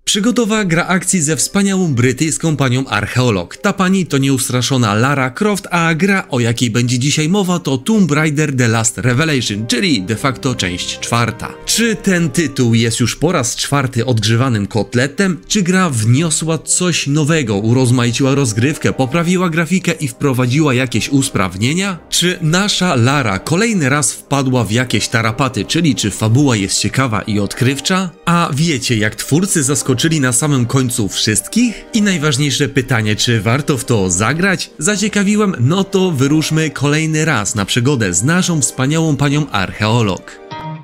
Przygodowa gra akcji ze wspaniałą brytyjską panią archeolog. Ta pani to nieustraszona Lara Croft, a gra, o jakiej będzie dzisiaj mowa, to Tomb Raider The Last Revelation, czyli de facto część czwarta. Czy ten tytuł jest już po raz czwarty odgrzewanym kotletem? Czy gra wniosła coś nowego, urozmaiciła rozgrywkę, poprawiła grafikę i wprowadziła jakieś usprawnienia? Czy nasza Lara kolejny raz wpadła w jakieś tarapaty, czyli czy fabuła jest ciekawa i odkrywcza? A wiecie, jak twórcy zaskoczyli na samym końcu wszystkich? I najważniejsze pytanie, czy warto w to zagrać? Zaciekawiłem? No to wyruszmy kolejny raz na przygodę z naszą wspaniałą panią archeolog.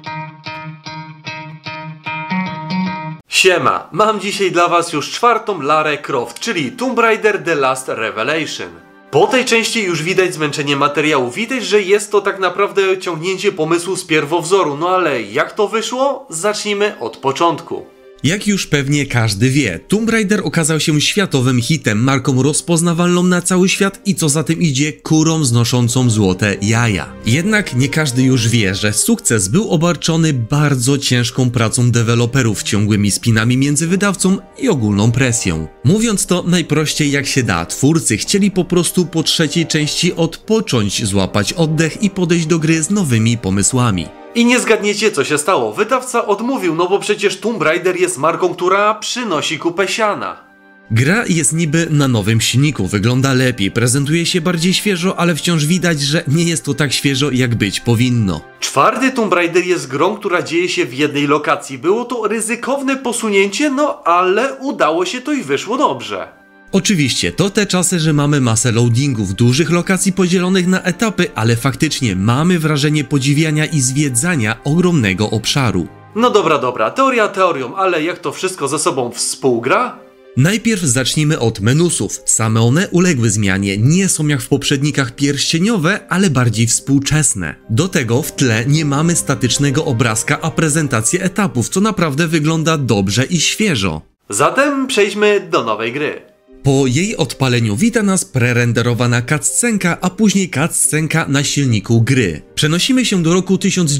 Siema, mam dzisiaj dla was już czwartą Larę Croft, czyli Tomb Raider The Last Revelation. Po tej części już widać zmęczenie materiału, widać, że jest to tak naprawdę ciągnięcie pomysłu z pierwowzoru, no ale jak to wyszło? Zacznijmy od początku. Jak już pewnie każdy wie, Tomb Raider okazał się światowym hitem, marką rozpoznawalną na cały świat i co za tym idzie, kurą znoszącą złote jaja. Jednak nie każdy już wie, że sukces był obarczony bardzo ciężką pracą deweloperów, ciągłymi spinami między wydawcą i ogólną presją. Mówiąc to najprościej jak się da, twórcy chcieli po prostu po trzeciej części odpocząć, złapać oddech i podejść do gry z nowymi pomysłami. I nie zgadniecie, co się stało. Wydawca odmówił, no bo przecież Tomb Raider jest marką, która przynosi kupę siana. Gra jest niby na nowym silniku, wygląda lepiej, prezentuje się bardziej świeżo, ale wciąż widać, że nie jest to tak świeżo, jak być powinno. Czwarty Tomb Raider jest grą, która dzieje się w jednej lokacji. Było to ryzykowne posunięcie, no ale udało się to i wyszło dobrze. Oczywiście, to te czasy, że mamy masę loadingów, dużych lokacji podzielonych na etapy, ale faktycznie mamy wrażenie podziwiania i zwiedzania ogromnego obszaru. No dobra, teoria teorią, ale jak to wszystko ze sobą współgra? Najpierw zacznijmy od menusów. Same one uległy zmianie, nie są jak w poprzednikach pierścieniowe, ale bardziej współczesne. Do tego w tle nie mamy statycznego obrazka, a prezentację etapów, co naprawdę wygląda dobrze i świeżo. Zatem przejdźmy do nowej gry. Po jej odpaleniu wita nas prerenderowana cutscenka, a później cutscenka na silniku gry. Przenosimy się do roku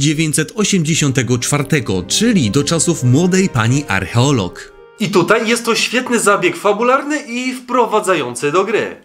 1984, czyli do czasów młodej pani archeolog. I tutaj jest to świetny zabieg fabularny i wprowadzający do gry.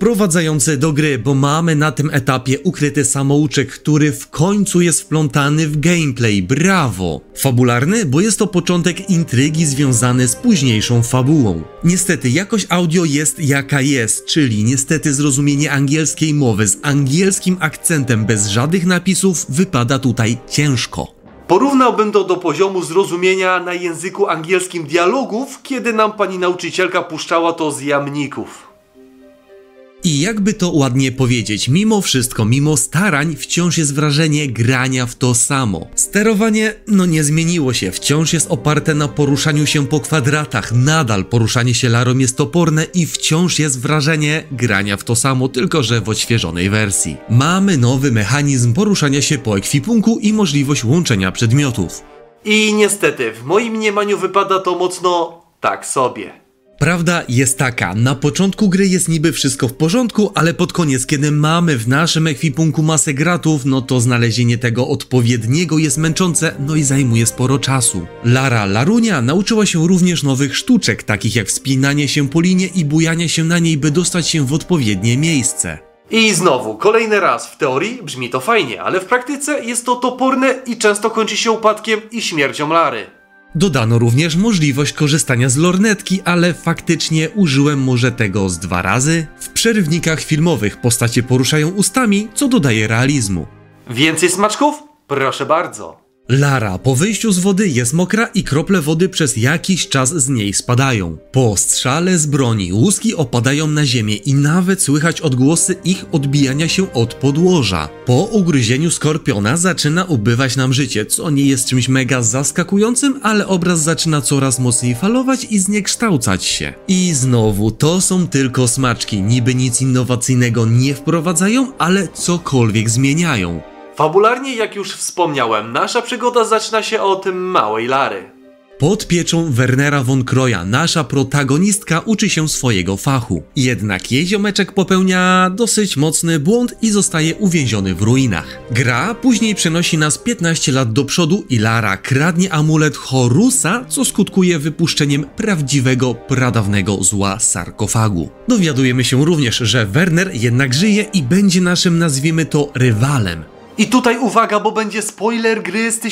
Bo mamy na tym etapie ukryty samouczek, który w końcu jest wplątany w gameplay, brawo! Fabularny, bo jest to początek intrygi związany z późniejszą fabułą. Niestety jakość audio jest jaka jest, czyli niestety zrozumienie angielskiej mowy z angielskim akcentem bez żadnych napisów wypada tutaj ciężko. Porównałbym to do poziomu zrozumienia na języku angielskim dialogów, kiedy nam pani nauczycielka puszczała to z jamników. I jakby to ładnie powiedzieć, mimo wszystko, mimo starań, wciąż jest wrażenie grania w to samo. Sterowanie, no nie zmieniło się, wciąż jest oparte na poruszaniu się po kwadratach, nadal poruszanie się Larą jest toporne i wciąż jest wrażenie grania w to samo, tylko że w odświeżonej wersji. Mamy nowy mechanizm poruszania się po ekwipunku i możliwość łączenia przedmiotów. I niestety, w moim mniemaniu wypada to mocno tak sobie. Prawda jest taka, na początku gry jest niby wszystko w porządku, ale pod koniec, kiedy mamy w naszym ekwipunku masę gratów, no to znalezienie tego odpowiedniego jest męczące, no i zajmuje sporo czasu. Larunia nauczyła się również nowych sztuczek, takich jak wspinanie się po linie i bujanie się na niej, by dostać się w odpowiednie miejsce. I znowu, kolejny raz, w teorii brzmi to fajnie, ale w praktyce jest to toporne i często kończy się upadkiem i śmiercią Lary. Dodano również możliwość korzystania z lornetki, ale faktycznie użyłem może tego z 2 razy. W przerywnikach filmowych postacie poruszają ustami, co dodaje realizmu. Więcej smaczków? Proszę bardzo. Lara po wyjściu z wody jest mokra i krople wody przez jakiś czas z niej spadają. Po strzale z broni łuski opadają na ziemię i nawet słychać odgłosy ich odbijania się od podłoża. Po ugryzieniu skorpiona zaczyna ubywać nam życie, co nie jest czymś mega zaskakującym, ale obraz zaczyna coraz mocniej falować i zniekształcać się. I znowu, to są tylko smaczki, niby nic innowacyjnego nie wprowadzają, ale cokolwiek zmieniają. Fabularnie, jak już wspomniałem, nasza przygoda zaczyna się od małej Lary. Pod pieczą Wernera von Kroya nasza protagonistka uczy się swojego fachu. Jednak jej ziomeczek popełnia dosyć mocny błąd i zostaje uwięziony w ruinach. Gra później przenosi nas 15 lat do przodu i Lara kradnie amulet Horusa, co skutkuje wypuszczeniem prawdziwego, pradawnego zła z sarkofagu. Dowiadujemy się również, że Werner jednak żyje i będzie naszym, nazwijmy to, rywalem. I tutaj uwaga, bo będzie spoiler gry z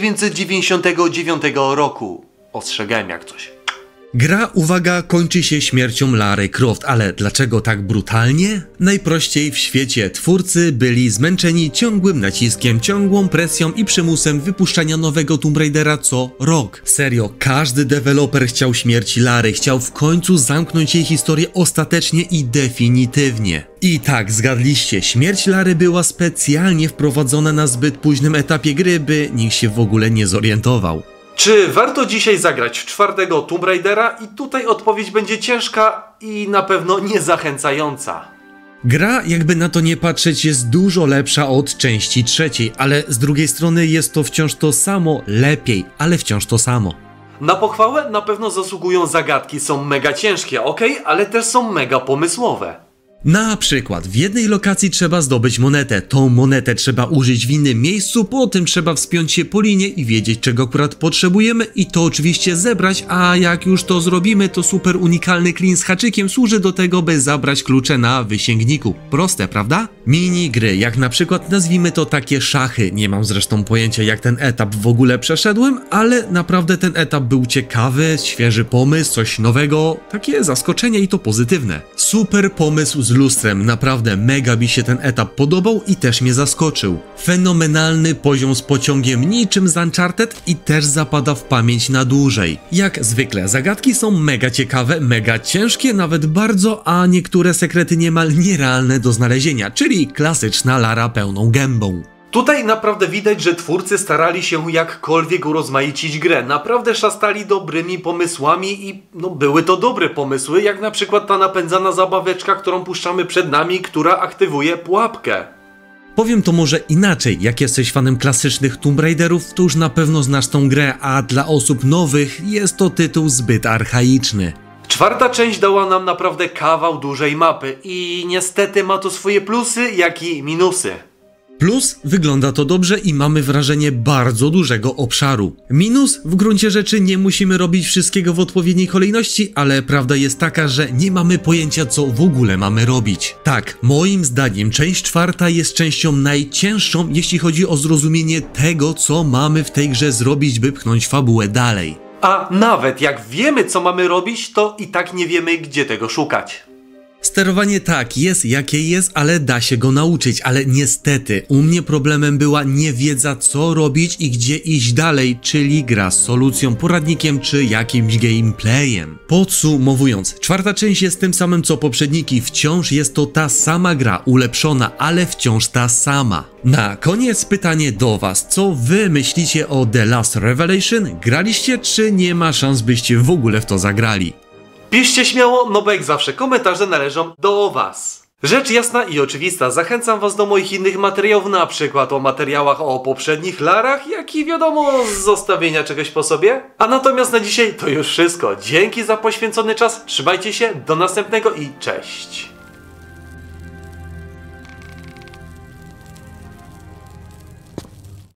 1999 roku. Ostrzegałem jak coś. Gra, uwaga, kończy się śmiercią Lary Croft, ale dlaczego tak brutalnie? Najprościej w świecie. Twórcy byli zmęczeni ciągłym naciskiem, ciągłą presją i przymusem wypuszczania nowego Tomb Raidera co rok. Serio, każdy deweloper chciał śmierci Lary, chciał w końcu zamknąć jej historię ostatecznie i definitywnie. I tak, zgadliście, śmierć Lary była specjalnie wprowadzona na zbyt późnym etapie gry, by nikt się w ogóle nie zorientował. Czy warto dzisiaj zagrać w czwartego Tomb Raidera? I tutaj odpowiedź będzie ciężka i na pewno niezachęcająca. Gra, jakby na to nie patrzeć, jest dużo lepsza od części trzeciej, ale z drugiej strony jest to wciąż to samo, lepiej, ale wciąż to samo. Na pochwałę na pewno zasługują zagadki, są mega ciężkie, ok, ale też są mega pomysłowe. Na przykład w jednej lokacji trzeba zdobyć monetę, tą monetę trzeba użyć w innym miejscu, potem trzeba wspiąć się po linie i wiedzieć, czego akurat potrzebujemy i to oczywiście zebrać, a jak już to zrobimy, to super unikalny klin z haczykiem służy do tego, by zabrać klucze na wysięgniku. Proste, prawda? Mini gry, jak na przykład nazwijmy to takie szachy, nie mam zresztą pojęcia jak ten etap w ogóle przeszedłem, ale naprawdę ten etap był ciekawy, świeży pomysł, coś nowego, takie zaskoczenie i to pozytywne. Super pomysł z lustrem, naprawdę mega mi się ten etap podobał i też mnie zaskoczył. Fenomenalny poziom z pociągiem niczym z Uncharted i też zapada w pamięć na dłużej. Jak zwykle, zagadki są mega ciekawe, mega ciężkie nawet bardzo, a niektóre sekrety niemal nierealne do znalezienia, czyli klasyczna Lara pełną gębą. Tutaj naprawdę widać, że twórcy starali się jakkolwiek urozmaicić grę. Naprawdę szastali dobrymi pomysłami i były to dobre pomysły, jak na przykład ta napędzana zabaweczka, którą puszczamy przed nami, która aktywuje pułapkę. Powiem to może inaczej, jak jesteś fanem klasycznych Tomb Raiderów, to już na pewno znasz tą grę, a dla osób nowych jest to tytuł zbyt archaiczny. Czwarta część dała nam naprawdę kawał dużej mapy i niestety ma to swoje plusy, jak i minusy. Plus, wygląda to dobrze i mamy wrażenie bardzo dużego obszaru. Minus, w gruncie rzeczy nie musimy robić wszystkiego w odpowiedniej kolejności, ale prawda jest taka, że nie mamy pojęcia, co w ogóle mamy robić. Tak, moim zdaniem część czwarta jest częścią najcięższą, jeśli chodzi o zrozumienie tego, co mamy w tej grze zrobić, by pchnąć fabułę dalej. A nawet jak wiemy, co mamy robić, to i tak nie wiemy, gdzie tego szukać. Sterowanie tak, jest jakie jest, ale da się go nauczyć, ale niestety u mnie problemem była niewiedza co robić i gdzie iść dalej, czyli gra z solucją, poradnikiem czy jakimś gameplayem. Podsumowując, czwarta część jest tym samym co poprzedniki, wciąż jest to ta sama gra, ulepszona, ale wciąż ta sama. Na koniec pytanie do was, co wy myślicie o The Last Revelation? Graliście czy nie ma szans byście w ogóle w to zagrali? Piszcie śmiało, no bo jak zawsze komentarze należą do was. Rzecz jasna i oczywista, zachęcam was do moich innych materiałów, na przykład o materiałach o poprzednich Larach, jak i wiadomo z zostawienia czegoś po sobie. A natomiast na dzisiaj to już wszystko. Dzięki za poświęcony czas, trzymajcie się, do następnego i cześć.